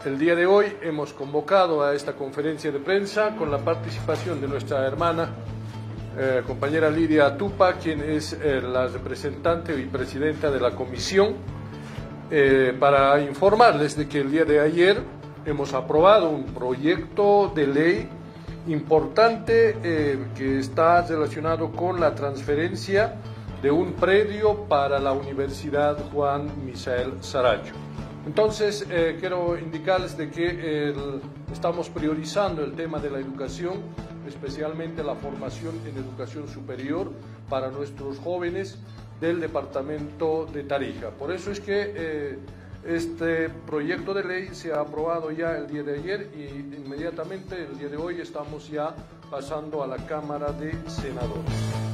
El día de hoy hemos convocado a esta conferencia de prensa con la participación de nuestra hermana, compañera Lidia Tupa, quien es la representante y presidenta de la comisión, para informarles de que el día de ayer hemos aprobado un proyecto de ley importante que está relacionado con la transferencia de un predio para la Universidad Juan Misael Saracho. Entonces, quiero indicarles de que estamos priorizando el tema de la educación, especialmente la formación en educación superior para nuestros jóvenes del departamento de Tarija. Por eso es que este proyecto de ley se ha aprobado ya el día de ayer y inmediatamente el día de hoy estamos ya pasando a la Cámara de Senadores.